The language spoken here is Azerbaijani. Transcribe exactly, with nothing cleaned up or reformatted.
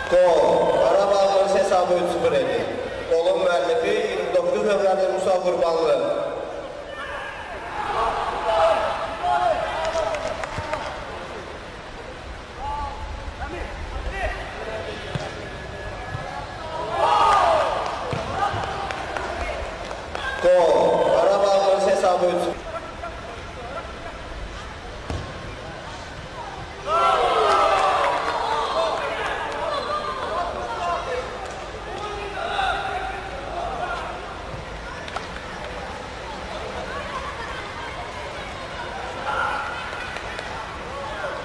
Gol. Qarabağın hesabı üç sıfır idi. Golun müəllifi iyirmi doqquz nömrəli Musa Qurbanlı. Gol. Qarabağın hesabı üç sıfır.